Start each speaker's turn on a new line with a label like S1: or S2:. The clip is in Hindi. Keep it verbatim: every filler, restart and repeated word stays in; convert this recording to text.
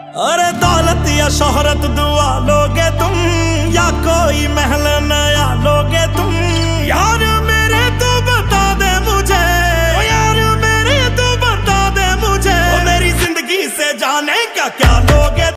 S1: अरे दौलत या शोहरत दुआ लोगे तुम, या कोई महल नया लोगे तुम। यार मेरे तू बता दे मुझे, ओ यार मेरे तू बता दे मुझे, ओ मेरी जिंदगी से जाने क्या क्या लोगे।